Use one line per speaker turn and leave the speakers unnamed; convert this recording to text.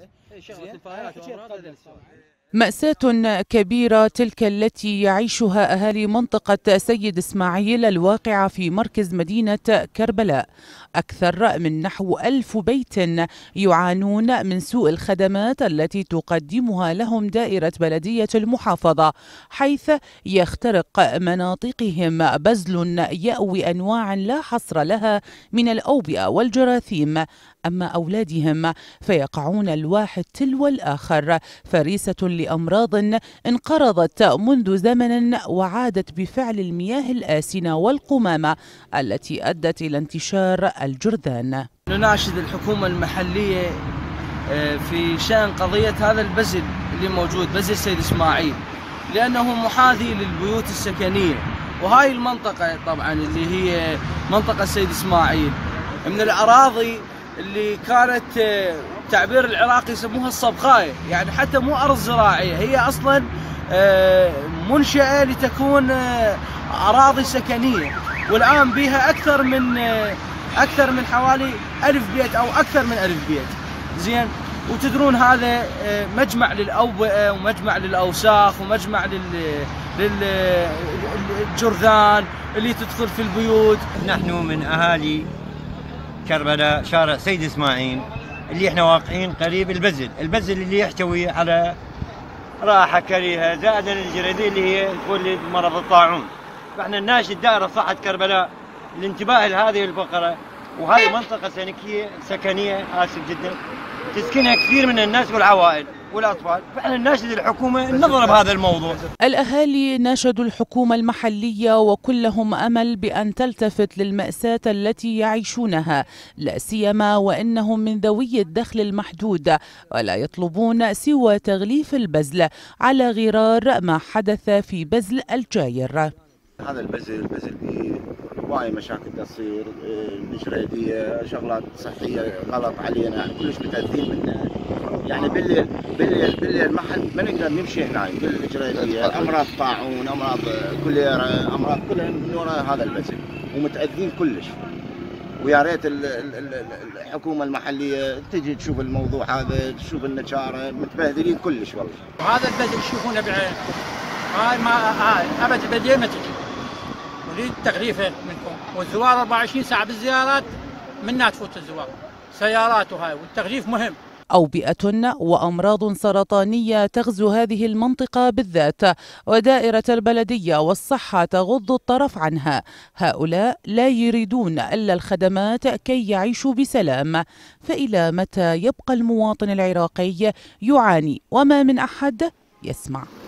مأساة كبيرة تلك التي يعيشها أهالي منطقة سيد إسماعيل الواقعة في مركز مدينة كربلاء. أكثر من نحو 1000 بيت يعانون من سوء الخدمات التي تقدمها لهم دائرة بلدية المحافظة، حيث يخترق مناطقهم بزل يأوي أنواع لا حصر لها من الأوبئة والجراثيم. أما أولادهم فيقعون الواحد تلو الآخر فريسة لأمراض انقرضت منذ زمن وعادت بفعل المياه الآسنة والقمامة التي أدت إلى انتشار الجرذان.
نناشد الحكومة المحلية في شأن قضية هذا البزل اللي موجود، بزل سيد إسماعيل، لأنه محاذي للبيوت السكنية، وهاي المنطقة طبعا اللي هي منطقة سيد إسماعيل من الأراضي اللي كانت تعبير العراقي يسموها الصبخاية، يعني حتى مو أرض زراعية، هي أصلا منشأة لتكون أراضي سكنية، والآن بها أكثر من حوالي 1000 بيت أو أكثر من 1000 بيت. زين، وتدرون هذا مجمع للأوبئة ومجمع للأوساخ ومجمع للجرذان اللي تدخل في البيوت.
نحن من أهالي كربلاء شارع سيد إسماعيل اللي احنا واقعين قريب البزل اللي يحتوي على رائحة كريهة زائدا الجريدين اللي هي تولد مرض الطاعون. فاحنا نناشد دائرة صحة كربلاء الانتباه لهذه الفقرة، وهذه منطقة سكنية آسف جدا تسكنها كثير من الناس والعوائل والأطفال، فاحنا نناشد الحكومة النظر بهذا الموضوع.
الأهالي ناشدوا الحكومة المحلية وكلهم أمل بأن تلتفت للمأساة التي يعيشونها، لا سيما وإنهم من ذوي الدخل المحدود ولا يطلبون سوى تغليف البزل على غرار ما حدث في بزل الجاير.
هذا البزل فيه هواي مشاكل تصير، الجريدية شغلات صحية غلط علينا، كلش متأذين منها. يعني بالليل ما نقدر نمشي هنا بالجريدية، أمراض طاعون، أمراض كوليرا، أمراض كلها من وراء هذا البزل، ومتأذين كلش. ويا ريت الحكومة المحلية تجي تشوف الموضوع هذا، تشوف النجارة متبهدلين كلش والله.
هذا البزل تشوفونه بعين، هاي ما أبد البلدية ما تجي، نريد تغليفه منكم، والزوار 24 ساعة بالزيارات منا تفوت الزوار سيارات وهاي، والتغليف مهم.
أوبئة وأمراض سرطانية تغزو هذه المنطقة بالذات، ودائرة البلدية والصحة تغض الطرف عنها. هؤلاء لا يريدون إلا الخدمات كي يعيشوا بسلام، فإلى متى يبقى المواطن العراقي يعاني وما من أحد يسمع؟